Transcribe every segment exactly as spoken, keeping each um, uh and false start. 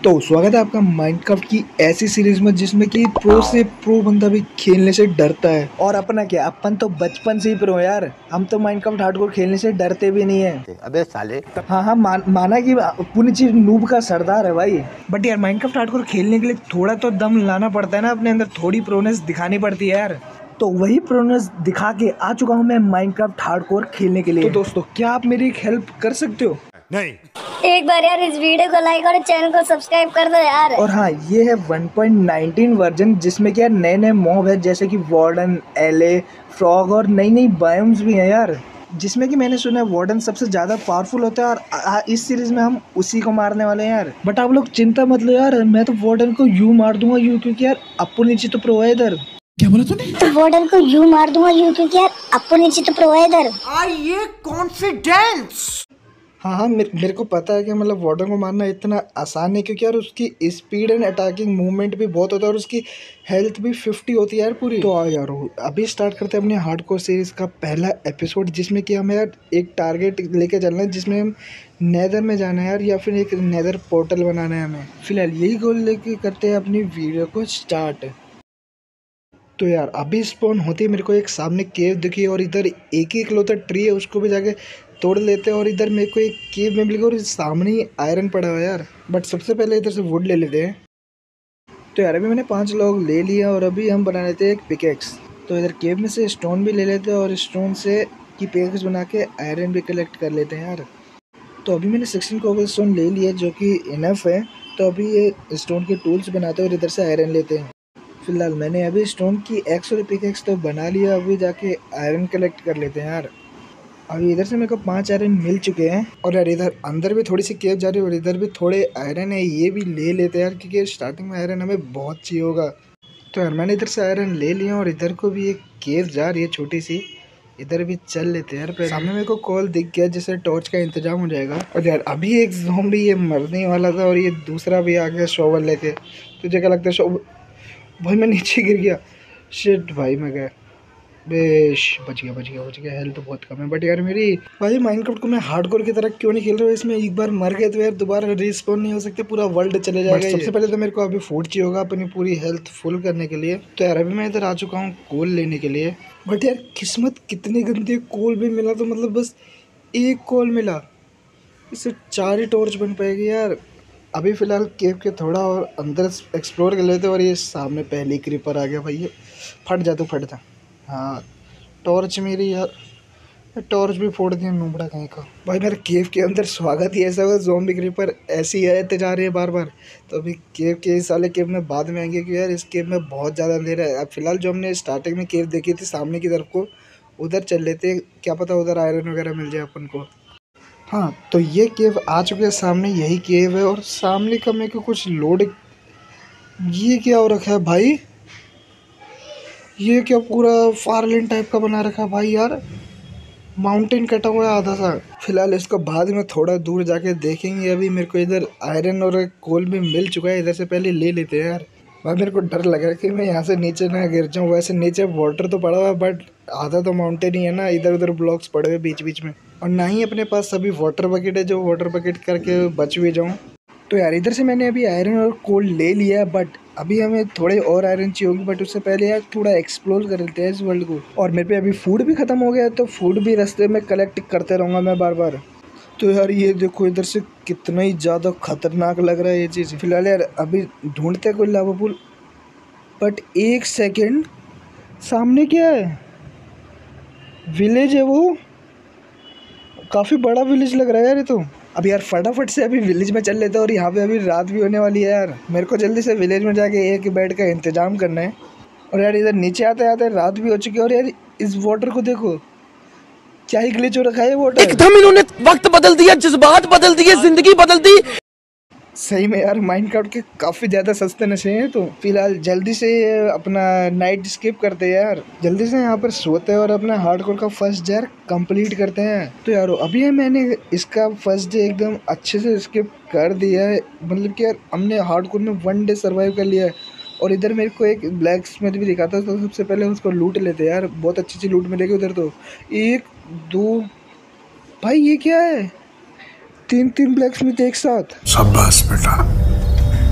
तो स्वागत है आपका माइनक्राफ्ट की ऐसी सीरीज में जिसमें कि प्रो से प्रो बंदा भी खेलने से डरता है। और अपना क्या, अपन तो बचपन से ही प्रो यार। हम तो माइनक्राफ्ट हार्डकोर खेलने से डरते भी नहीं है। अबे साले। हाँ हाँ मान, माना कि पूरी चीज नूब का सरदार है भाई। बट यार माइनक्राफ्ट हार्डकोर खेलने के लिए थोड़ा तो दम लाना पड़ता है ना, अपने अंदर थोड़ी प्रोनेस दिखानी पड़ती है यार। तो वही प्रोनेस दिखा के आ चुका हूँ मैं माइनक्राफ्ट हार्डकोर खेलने के लिए। तो दोस्तों क्या आप मेरी एक हेल्प कर सकते हो? नहीं। एक बार यार इस वीडियो को लाइक और चैनल को सब्सक्राइब कर दो यार। और हाँ, ये है वन पॉइंट नाइनटीन वर्जन जिसमें क्या नए नए मॉब है जैसे कि वार्डन, एले, फ्रॉग और नई नई बायोम्स भी हैं यार। जिसमें कि मैंने सुना है वार्डन सबसे ज़्यादा पावरफुल होता है और आ, आ, इस सीरीज में हम उसी को मारने वाले हैं यार। बट आप लोग चिंता मत लो यार, मैं तो वार्डन को यूँ मार दूंगा यूँ, क्योंकि यार अपू नीचे तो प्रो है इधर। क्या बोला तूने? तो वार्डन को यूँ मार दूंगा यूँ, क्योंकि यार अपू नीचे तो प्रो है इधर। ये कॉन्फिडेंस। हाँ हाँ मेरे, मेरे को पता है कि मतलब वार्डन को मारना इतना आसान नहीं, क्योंकि यार उसकी स्पीड एंड अटैकिंग मूवमेंट भी बहुत होता है और उसकी हेल्थ भी फिफ्टी होती है यार पूरी। तो आओ यार अभी स्टार्ट करते हैं अपनी हार्डकोर सीरीज का पहला एपिसोड, जिसमें कि हमें यार एक टारगेट लेके चलना है जिसमें हम नेदर में जाना है यार, या फिर एक नेदर पोर्टल बनाना है हमें। फिलहाल यही गोल लेके करते हैं अपनी वीडियो को स्टार्ट। तो यार अभी स्पॉन होती है मेरे को एक सामने केव दिखी और इधर एक ही इकलौता ट्री है, उसको भी जाके तोड़ लेते हैं। और इधर मेरे को एक केव में मिल गया और सामने ही आयरन पड़ा हुआ है यार। बट सबसे पहले इधर से वुड ले लेते हैं। तो यार अभी मैंने पांच लोग ले लिया और अभी हम बना लेते हैं एक पिकेक्स। तो इधर केव में से स्टोन भी ले लेते हैं और स्टोन से की पिकेक्स बना के आयरन भी कलेक्ट कर लेते हैं यार। तो अभी मैंने सिक्सटीन कोबल स्टोन ले लिया जो कि इनफ है। तो अभी ये स्टोन के टूल्स बनाते हैं और इधर से आयरन लेते हैं। फिलहाल मैंने अभी स्टोन की एक्स और पिकेक्स तो बना लिया, अभी जाके आयरन कलेक्ट कर लेते हैं यार। अभी इधर से मेरे को पांच आयरन मिल चुके हैं और यार इधर अंदर भी थोड़ी सी केव जा रही है और इधर भी थोड़े आयरन है, ये भी ले लेते हैं यार, क्योंकि स्टार्टिंग में आयरन हमें बहुत चाहिए होगा। तो यार मैंने इधर से आयरन ले लिया और इधर को भी एक केव जा रही है छोटी सी, इधर भी चल लेते हैं यार। सामने मेरे को कॉल दिख गया जिससे टॉर्च का इंतजाम हो जाएगा। और यार अभी एक ज़ॉम्बी ये मरने वाला था और ये दूसरा भी आ गया शॉवल लेके। तुझे क्या लगता है शॉवल? भाई मैं नीचे गिर गया, शिट भाई मैं गया, बेश बच गया बच गया बच गया। हेल्थ तो बहुत कम है। बट यार मेरी भाई माइनक्राफ्ट को मैं हार्डकोर की तरह क्यों नहीं खेल रहा हूँ? इसमें एक बार मर गए तो यार दोबारा रिस्पॉन नहीं हो सकते, पूरा वर्ल्ड चले जाएगा। सबसे पहले तो मेरे को अभी फूड चाहिए होगा अपनी पूरी हेल्थ फुल करने के लिए। तो यार अभी मैं इधर आ चुका हूँ कोल लेने के लिए। बट यार किस्मत कितनी गंदी है, कोल भी मिला तो मतलब बस एक कोल मिला, इससे चार ही टॉर्च बन पाएगी यार। अभी फ़िलहाल केव के थोड़ा और अंदर एक्सप्लोर कर लेते और ये सामने पहली क्रीपर आ गया भाई। ये फट जा, तो फट जा। हाँ टॉर्च मेरी यार, टॉर्च भी फोड़ दिया नूबड़ा कहीं का। भाई मेरे केव के अंदर स्वागत ही ऐसा हुआ, ज़ॉम्बी क्रीपर ऐसी है आते जा रही है बार बार। तो अभी केव के इस वाले केव में बाद में आएंगे, क्योंकि यार इस केव में बहुत ज़्यादा अंधेरा है। अब फिलहाल जो हमने स्टार्टिंग में केव देखी थी सामने की तरफ को, उधर चल लेते, क्या पता उधर आयरन वगैरह मिल जाए अपन को। हाँ तो ये केव आ चुके हैं सामने, यही केव है। और सामने का मेरे को कुछ लोड, ये क्या हो रखा है भाई? ये क्या पूरा फारलिन टाइप का बना रखा है भाई यार, माउंटेन कटा हुआ है आधा सा। फिलहाल इसको बाद में थोड़ा दूर जाके देखेंगे। अभी मेरे को इधर आयरन और कोल भी मिल चुका है, इधर से पहले ले लेते हैं यार। भाई मेरे को डर लग रहा है कि मैं यहाँ से नीचे ना गिर जाऊँ। वैसे नीचे वाटर तो पड़ा हुआ है बट आधा तो माउंटेन ही है ना, इधर उधर ब्लॉक्स पड़े हुए बीच बीच में, और ना ही अपने पास सभी वाटर बकेट है जो वाटर बकेट करके बच भी जाऊँ। तो यार इधर से मैंने अभी आयरन और कोल ले लिया, बट अभी हमें थोड़े और आयरन चाहिए होगी। बट उससे पहले यार थोड़ा एक्सप्लोर कर लेते हैं इस वर्ल्ड को। और मेरे पे अभी फूड भी ख़त्म हो गया है, तो फूड भी रास्ते में कलेक्ट करते रहूँगा मैं बार बार। तो यार ये देखो इधर से कितना ही ज़्यादा खतरनाक लग रहा है ये चीज़। फिलहाल यार अभी ढूंढते कोई लावा पुल। बट एक सेकेंड, सामने क्या है? विलेज है वो, काफ़ी बड़ा विलेज लग रहा है यार ये तो। अब यार फटाफट से अभी विलेज में चल लेते हैं और यहाँ पे अभी रात भी होने वाली है यार। मेरे को जल्दी से विलेज में जाके एक बेड का इंतजाम करना है। और यार इधर नीचे आते आते रात भी हो चुकी है। और यार इस वाटर को देखो, क्या ही ग्लिच हो रखा है वाटर। एकदम इन्होंने वक्त बदल दिया, जज्बात बदल दिए, जिंदगी बदल दी। सही में यार माइनक्राफ्ट के काफ़ी ज़्यादा सस्ते नशे हैं। तो फिलहाल जल्दी से अपना नाइट स्किप करते हैं यार, जल्दी से यहाँ पर सोते हैं और अपना हार्डकोर का फर्स्ट डे कंप्लीट करते हैं। तो यार अभी मैंने इसका फर्स्ट डे एकदम अच्छे से स्किप कर दिया है, मतलब कि यार हमने हार्डकोर में वन डे सर्वाइव कर लिया है। और इधर मेरे को एक ब्लैक स्मिथ भी दिखा था, तो सबसे पहले उसको लूट लेते हैं यार, बहुत अच्छी अच्छी लूट मिलेगी उधर। तो एक दो, भाई ये क्या है? तीन तीन ब्लैक स्मिथ एक साथ। शाबाश बेटा।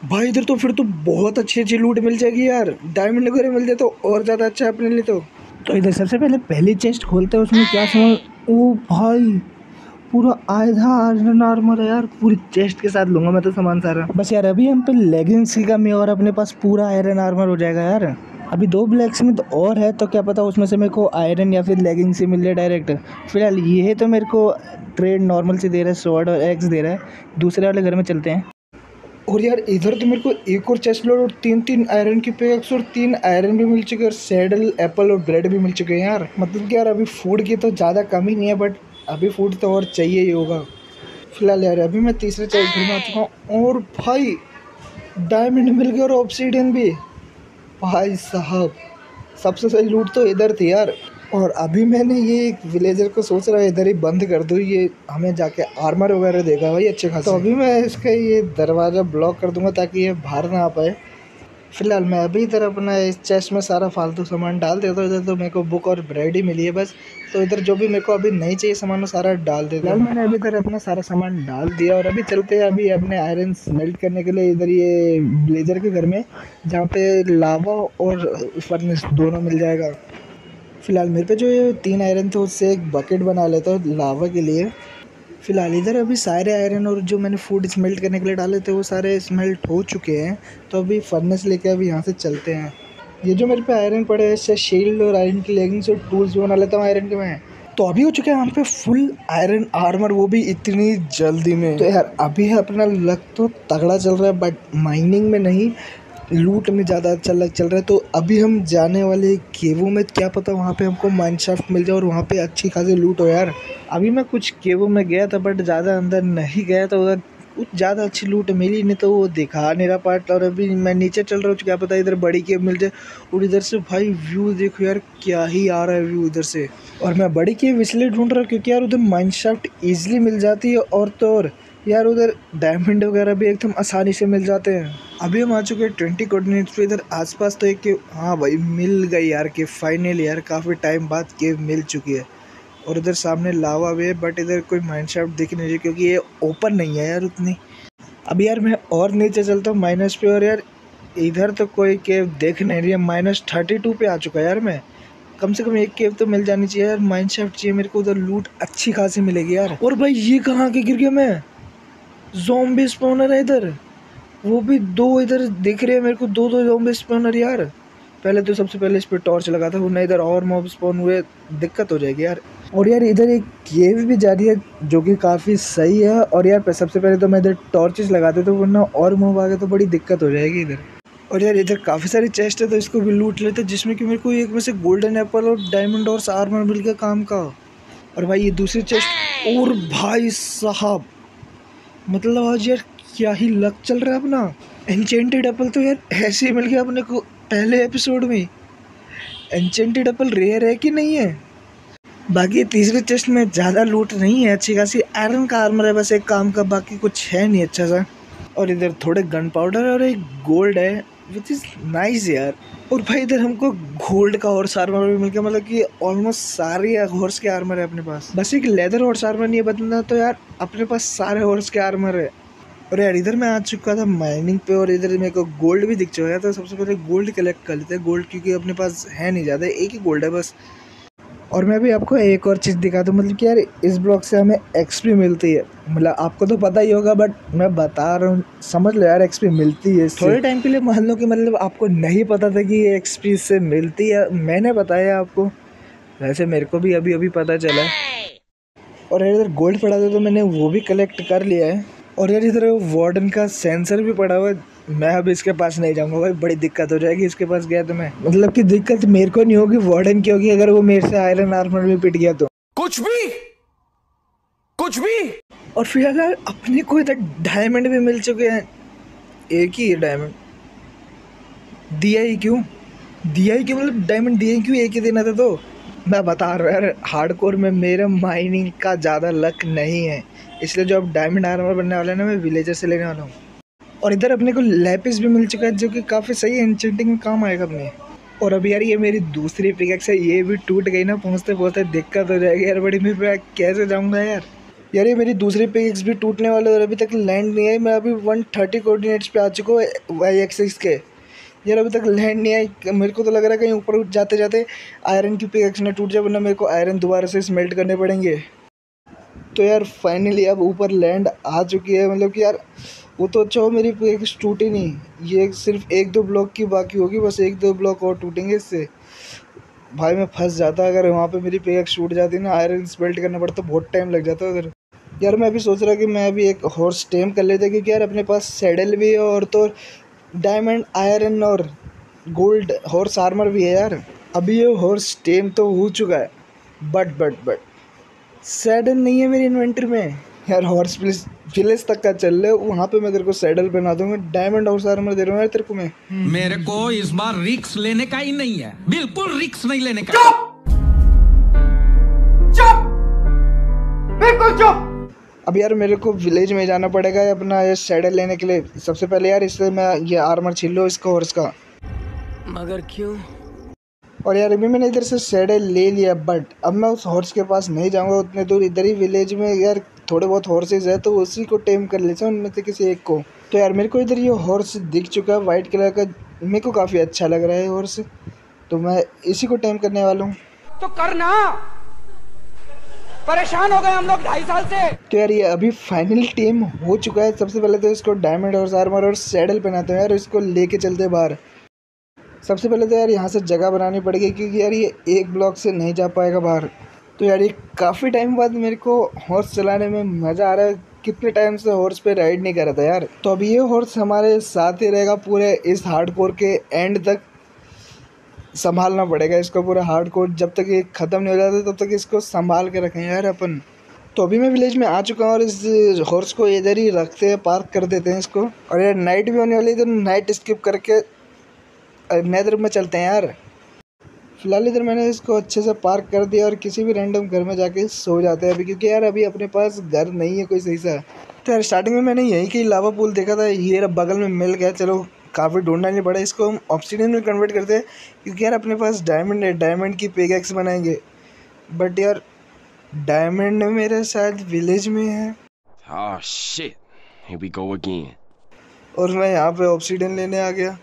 भाई इधर तो फिर तो बहुत अच्छी अच्छी लूट मिल जाएगी यार, डायमंड वगैरह मिल जाए तो और ज़्यादा अच्छा है अपने लिए। तो तो इधर सबसे पहले पहली चेस्ट खोलते हैं, उसमें क्या सामान। ओ भाई पूरा आधा आयरन आर्मर है यार, पूरी चेस्ट के साथ लूंगा मैं तो सामान सारा। बस यार अभी हम पे लेगिंग्स की कमी है और अपने पास पूरा आयरन आर्मर हो जाएगा यार। अभी दो ब्लैक्स में तो और है, तो क्या पता उसमें से मेरे को आयरन या फिर लेगिंग्स ही मिल जाए डायरेक्ट। फिलहाल ये तो मेरे को ट्रेड नॉर्मल से दे रहा है, स्वॉर्ड और एक्स दे रहा है। दूसरे वाले घर में चलते हैं। और यार इधर तो मेरे को एक और चेस्ट प्लेट और तीन तीन आयरन की पिकैक्स और तीन आयरन भी मिल चुके हैं और सैडल, एप्पल और ब्रेड भी मिल चुके हैं यार। मतलब कि यार अभी फूड की तो ज़्यादा कमी नहीं है, बट अभी फूड तो और चाहिए ही होगा। फिलहाल यार अभी मैं तीसरे चेस्ट घर में आ चुका हूँ और भाई डायमंड मिल गया और ऑब्सीडियन भी। भाई साहब सबसे सही लूट तो इधर थी यार। और अभी मैंने ये विलेजर को सोच रहा है इधर ही बंद कर दूँ, ये हमें जाके आर्मर वगैरह देगा भाई अच्छे खासे। तो अभी मैं इसका ये दरवाज़ा ब्लॉक कर दूंगा ताकि ये बाहर ना आ पाए। फिलहाल मैं अभी इधर अपना इस चेस्ट में सारा फालतू सामान डाल देता हूँ। इधर तो मेरे को बुक और ब्रेड ही मिली है बस, तो इधर जो भी मेरे को अभी नहीं चाहिए सामान वो सारा डाल देता हूँ। मैंने अभी इधर अपना सारा सामान डाल दिया और अभी चलते हैं अभी अपने आयरन स्मेल्ट करने के लिए इधर ये ब्लेजर के घर में, जहाँ पे लावा और फर्नेस दोनों मिल जाएगा। फिलहाल मेरे पे जो ये तीन आयरन थे उससे एक बकेट बना लेता हूँ लावा के लिए। फिलहाल इधर अभी सारे आयरन और जो मैंने फूड स्मेल्ट करने के लिए डाले थे वो सारे स्मेल्ट हो चुके हैं, तो अभी फर्नेस लेके अभी यहाँ से चलते हैं। ये जो मेरे पे आयरन पड़े हैं इससे शील्ड और आयरन की लेगिंग्स और टूल्स भी बना लेता हूँ आयरन के मैं। तो अभी हो चुके हैं हम पे फुल आयरन आर्मर, वो भी इतनी जल्दी में। तो यार अभी अपना लक तो तगड़ा चल रहा है, बट माइनिंग में नहीं लूट में ज़्यादा अच्छा लग चल रहा है। तो अभी हम जाने वाले केवों में, क्या पता वहाँ पे हमको माइनशाफ्ट मिल जाए और वहाँ पे अच्छी खासी लूट हो यार। अभी मैं कुछ केवों में गया था बट ज़्यादा अंदर नहीं गया, तो उधर कुछ ज़्यादा अच्छी लूट मिली नहीं, तो वो दिखा नहीं रहा पार्ट। और अभी मैं नीचे चल रहा हूँ, क्या पता इधर बड़ी केव मिल जाए। और इधर से भाई व्यू देखो यार, क्या ही आ रहा है व्यू इधर से। और मैं बड़ी केव इसलिए ढूंढ रहा हूँ क्योंकि यार उधर माइनशाफ्ट ईजिली मिल जाती है, और तो और यार उधर डायमंड वगैरह भी एकदम आसानी से मिल जाते हैं। अभी हम आ चुके हैं ट्वेंटी कोऑर्डिनेट्स पे। इधर आसपास तो एक केव, हाँ भाई मिल गई यार केव फाइनली यार, काफ़ी टाइम बाद केव मिल चुकी है। और इधर सामने लावा भी है, बट इधर कोई माइनशाफ्ट दिख नहीं रही क्योंकि ये ओपन नहीं है यार उतनी। अभी यार मैं और नीचे चलता हूँ माइनस पे, और यार इधर तो कोई केव देख नहीं रही है। माइनस थर्टी टू पे आ चुका है यार मैं। कम से कम एक केव तो मिल जानी चाहिए यार, माइनशाफ्ट चाहिए मेरे को, उधर लूट अच्छी खासी मिलेगी यार। और भाई ये कहाँ के गिर गया मैं, ज़ॉम्बी स्पॉनर है इधर, वो भी दो इधर दिख रहे हैं मेरे को, दो दो ज़ॉम्बी स्पॉनर यार। पहले तो सबसे पहले इस पे टॉर्च लगा था, वरना इधर और मॉब स्पॉन हुए दिक्कत हो जाएगी यार। और यार इधर एक केव भी जा रही है जो कि काफ़ी सही है। और यार सबसे पहले तो मैं इधर टॉर्चेस लगाते तो वरना और मॉब आ गए तो बड़ी दिक्कत हो जाएगी इधर। और यार इधर काफ़ी सारी चेस्ट है तो इसको भी लूट लेते, जिसमें कि मेरे को एक में से गोल्डन एप्पल और डायमंड और आर्मर मिल गया काम का। और भाई ये दूसरी चेस्ट, और भाई साहब मतलब आज यार क्या ही लक चल रहा है अपना। एन्चेंटेड एप्पल तो यार ऐसे ही मिल गया अपने को पहले एपिसोड में। एन्चेंटेड एप्पल रेयर है कि नहीं है। बाकी तीसरे चेस्ट में ज़्यादा लूट नहीं है, अच्छी खासी आयरन का आर्मर है बस एक काम का, बाकी कुछ है नहीं अच्छा सा। और इधर थोड़े गन पाउडर और एक गोल्ड है विच इज़ नाइस यार। और भाई इधर हमको गोल्ड का हॉर्स आर्मर भी मिल गया, मतलब कि ऑलमोस्ट सारे हॉर्स के आर्मर है अपने पास। बस एक लेदर हॉर्स आर्मर नहीं है बदलना, तो यार अपने पास सारे हॉर्स के आर्मर है। और यार इधर मैं आ चुका था माइनिंग पे, और इधर मेरे को गोल्ड भी दिख चुका है, तो सबसे पहले गोल्ड कलेक्ट कर लेते हैं। गोल्ड क्योंकि अपने पास है नहीं ज़्यादा, एक ही गोल्ड है बस। और मैं भी आपको एक और चीज़ दिखा दूँ, मतलब कि यार इस ब्लॉक से हमें एक्सपी मिलती है। मतलब आपको तो पता ही होगा बट मैं बता रहा हूँ, समझ लो यार एक्सपी मिलती है। थोड़े टाइम के लिए मान लो कि मतलब आपको नहीं पता था कि ये एक्सपी से मिलती है, मैंने बताया आपको, वैसे मेरे को भी अभी अभी पता चला। और यार इधर गोल्ड पड़ा था तो मैंने वो भी कलेक्ट कर लिया है। और यार इधर वार्डन का सेंसर भी पड़ा हुआ है, मैं अब इसके पास नहीं जाऊंगा भाई, बड़ी दिक्कत हो जाएगी इसके पास गया तो मैं। मतलब कि दिक्कत मेरे को नहीं होगी, वार्डन की होगी अगर वो मेरे से आयरन आर्मर में पिट गया तो। कुछ भी कुछ भी। और फिलहाल यार अपने को इधर डायमंड भी मिल चुके हैं, एक ही है डायमंड। दिया ही क्यों दिया ही क्यों मतलब डायमंड दिया ही क्यों, एक ही देना था। तो मैं बता रहा हूँ यार हार्डकोर में मेरा माइनिंग का ज़्यादा लक नहीं है, इसलिए जो अब डायमंड आर्मर बनने वाला है ना मैं विलेजर से लेने वाला हूँ। और इधर अपने को लैपिस भी मिल चुका है जो कि काफ़ी सही है, एन्चेंटिंग में काम आएगा अपने। और अभी यार ये मेरी दूसरी पिकैक्स है, ये भी टूट गई ना पहुँचते पहुँचते दिक्कत हो जाएगी यार बड़ी, मैं कैसे जाऊँगा यार। यार ये मेरी दूसरी पिक्स भी टूटने वाले और अभी तक लैंड नहीं आई। मैं अभी वन थर्टी कोऑर्डिनेट्स पे आ चुका हूँ वाई एक्सिस के। यार अभी तक लैंड नहीं आई। मेरे को तो लग रहा है कहीं ऊपर जाते जाते आयरन की पिक्स ना टूट जाए, वरना मेरे को आयरन दोबारा से स्मेल्ट करने पड़ेंगे। तो यार फाइनली अब ऊपर लैंड आ चुकी है। मतलब कि यार वो तो अच्छा हो मेरी पिक्स टूटी नहीं, ये सिर्फ एक दो ब्लॉक की बाकी होगी, बस एक दो ब्लॉक और टूटेंगे इससे। भाई मैं फंस जाता अगर वहाँ पे मेरी पिक्स टूट जाती ना, आयरन स्मेल्ट करना पड़ता, बहुत टाइम लग जाता उधर। यार मैं अभी सोच रहा कि मैं अभी एक हॉर्स टेम कर लेता, क्योंकि यार अपने पास सैडल भी है और तो डायमंड आयरन और गोल्ड हॉर्स आर्मर भी है यार। अभी ये हॉर्स टेम तो हो चुका है, बट बट बट सैडल नहीं है मेरी इन्वेंटरी में यार। हॉर्स विलेज विलेज तक का चल रहे, वहाँ पे मैं तेरे को सैडल पहना दूंगा, डायमंड हॉर्स आर्मर दे रहा हूँ यार तेरे को मैं। मेरे को इस बार रिक्स लेने का ही नहीं है, बिल्कुल रिक्स नहीं लेने का। चुप चुप बिल्कुल चुप। अब यार मेरे को विलेज में जाना पड़ेगा अपना ये सैडल लेने के लिए। सबसे पहले यार इससे मैं ये आर्मर छीन लो इसका हॉर्स का। मगर क्यों? और यार अभी मैंने इधर से सैडल ले लिया, बट अब मैं उस हॉर्स के पास नहीं जाऊंगा उतने दूर। इधर ही विलेज में यार थोड़े बहुत हॉर्सेज है, तो उसी को टेम कर लेता हूँ उनमें से किसी एक को। तो यार मेरे को इधर ये हॉर्स दिख चुका है वाइट कलर का, मेरे को काफ़ी अच्छा लग रहा है हॉर्स, तो मैं इसी को टेम करने वाला हूँ। तो करना, परेशान हो गए हम लोग ढाई साल से। तो यार ये अभी फाइनल टेम हो चुका है। सबसे पहले तो इसको डायमंड हॉर्स आर्मर और सैडल पहनाते हैं यार, इसको लेके चलते हैं बाहर। सबसे पहले तो यार यहाँ से जगह बनानी पड़ेगी, क्योंकि यार ये एक ब्लॉक से नहीं जा पाएगा बाहर। तो यार ये काफ़ी टाइम बाद मेरे को हॉर्स चलाने में मज़ा आ रहा है। कितने टाइम से हॉर्स पे राइड नहीं कर रहा था यार। तो अब ये हॉर्स हमारे साथ ही रहेगा पूरे इस हार्डकोर के एंड तक। संभालना पड़ेगा इसको पूरा हार्डकोर, जब तक ये ख़त्म नहीं हो जाता तब तक इसको संभाल के रखें यार अपन। तो अभी मैं विलेज में आ चुका हूँ और इस हॉर्स को इधर ही रखते हैं, पार्क कर देते हैं इसको। और यार नाइट भी होने वाली है, तो नाइट स्किप करके नेदर में चलते हैं यार। फिलहाल इधर मैंने इसको अच्छे से पार्क कर दिया और किसी भी रैंडम घर में जाके सो जाते हैं अभी, क्योंकि यार अभी अपने पास घर नहीं है कोई सही सा। तो यार स्टार्टिंग में मैंने यहीं की लावा पूल देखा था, ये बगल में मिल गया। चलो काफ़ी ढूंढना नहीं पड़ा, इसको हम ऑब्सीडियन में कन्वर्ट करते हैं, क्योंकि यार अपने पास डायमंड है, डायमंड की पिकैक्स बनाएंगे। बट यार डायमंड मेरे शायद विलेज में है। Oh shit, here we go again. और मैं यहाँ पे ऑब्सीडियन लेने आ गया।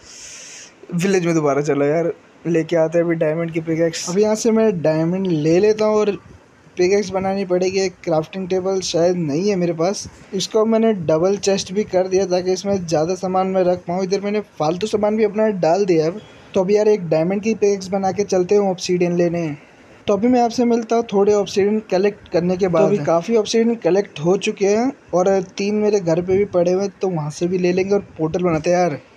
विलेज में दोबारा चला यार, लेके आते हैं अभी डायमंड की पिकैक्स। अभी यहाँ से मैं डायमंड ले लेता हूँ और पिकैक्स बनानी पड़ेगी। एक क्राफ्टिंग टेबल शायद नहीं है मेरे पास, इसको मैंने डबल चेस्ट भी कर दिया ताकि इसमें ज़्यादा सामान मैं रख पाऊँ। इधर मैंने फालतू सामान भी अपना डाल दिया अब। तो अभी यार एक डायमंड की पिकैक्स बना के चलते हैं ऑब्सीडियन लेने। तो अभी मैं आपसे मिलता हूँ थोड़े ऑब्सीडियन कलेक्ट करने के बाद। तो अभी काफ़ी ऑब्सीडियन कलेक्ट हो चुके हैं और तीन मेरे घर पे भी पड़े हुए, तो वहाँ से भी ले लेंगे और पोर्टल बनाते हैं यार।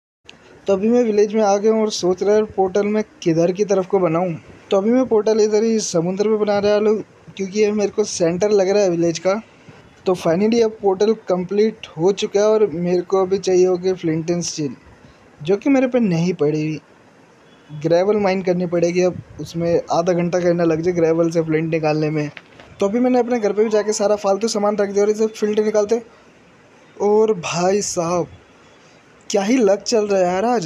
तो अभी मैं विलेज में आ गया हूँ और सोच रहा है पोर्टल में किधर की तरफ को बनाऊँ। तो अभी मैं पोर्टल इधर ही समुद्र में बना रहा हूँ, क्योंकि ये मेरे को सेंटर लग रहा है विलेज का। तो फाइनली अब पोर्टल कंप्लीट हो चुका है और मेरे को अभी चाहिए होगी फ्लिंट एंड स्टील, जो कि मेरे पे नहीं पड़ी हुई। ग्रेवल माइन करनी पड़ेगी, अब उसमें आधा घंटा करना लग जाए ग्रेवल से फ्लिंट निकालने में। तो अभी मैंने अपने घर पे भी जाके सारा फालतू सामान रख दिया और इसे फ्लिंट निकालते। और भाई साहब क्या ही लक चल रहा है यार, आज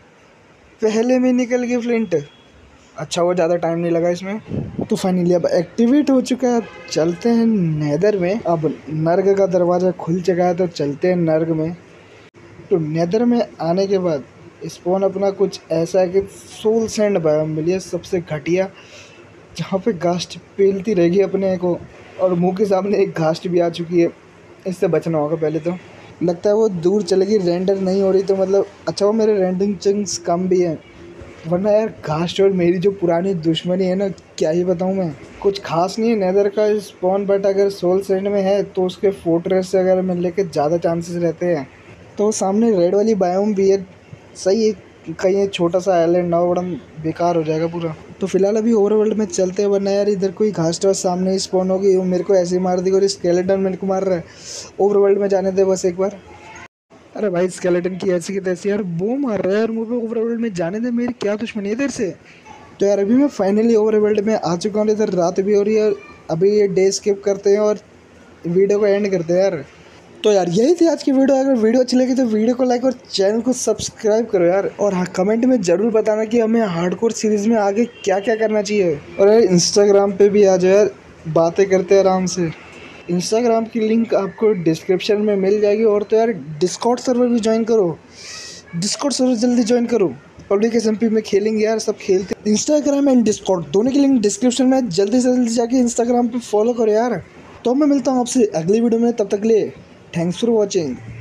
पहले में निकल गई फ्लिंट। अच्छा वो ज़्यादा टाइम नहीं लगा इसमें। तो फाइनली अब एक्टिवेट हो चुका है, अब चलते हैं नेदर में। अब नर्ग का दरवाज़ा खुल चुका है, तो चलते हैं नर्ग में। तो नेदर में आने के बाद स्पॉन अपना कुछ ऐसा है कि सोल सैंड बायोम मिली है, सबसे घटिया, जहाँ पे घास्ट पेलती रहेगी अपने को। और मुंह के सामने एक घास्ट भी आ चुकी है, इससे बचना होगा पहले। तो लगता है वो दूर चलेगी, रेंडर नहीं हो रही, तो मतलब अच्छा वो मेरे रेंडरिंग चंक्स कम भी हैं। वरना यार घास्ट और मेरी जो पुरानी दुश्मनी है ना, क्या ही बताऊँ मैं, कुछ खास नहीं है नेदर का स्पॉन। बट अगर सोल सैंड में है तो उसके फोर्ट्रेस से अगर मिलने के ज़्यादा चांसेस रहते हैं। तो सामने रेड वाली बायोम भी है, सही है, कहीं छोटा सा आइलैंड ना बड़ा बेकार हो जाएगा पूरा। तो फिलहाल अभी ओवरवर्ल्ड में चलते हैं, वरना यार इधर कोई घास तो सामने ही स्पॉन होगी, वो मेरे को ऐसे ही मार दी और स्केलेटन मेरे को मार रहा है। ओवरवर्ल्ड में जाने दे बस एक बार। अरे भाई स्केलेटन की ऐसी की तैसी यार वो मार रहा है यार मुझे, ओवरवर्ल्ड में जाने दे, मेरी क्या दुश्मनी है इधर से। तो यार अभी मैं फाइनली ओवरवर्ल्ड में आ चुका हूँ। इधर रात भी हो रही है, अभी ये डे स्किप करते हैं और वीडियो को एंड करते हैं यार। तो यार यही थी आज की वीडियो। अगर वीडियो अच्छी लगी तो वीडियो को लाइक और चैनल को सब्सक्राइब करो यार। और हाँ कमेंट में ज़रूर बताना कि हमें हार्डकोर सीरीज़ में आगे क्या क्या करना चाहिए। और यार इंस्टाग्राम पे भी आ जाओ यार, बातें करते हैं आराम से। इंस्टाग्राम की लिंक आपको डिस्क्रिप्शन में मिल जाएगी। और तो यार डिस्कॉर्ड सर्वर भी ज्वाइन करो, डिस्कॉर्ड सर्वर जल्दी ज्वाइन करो। पब्लिक एसएमपी में खेलेंगे यार, सब खेलते। इंस्टाग्राम एंड डिस्कॉर्ड दोनों की लिंक डिस्क्रिप्शन में, जल्दी से जल्दी जाके इंस्टाग्राम पे फॉलो करो यार। तो मैं मिलता हूँ आपसे अगली वीडियो में, तब तक ले थैंक्स फॉर वॉचिंग।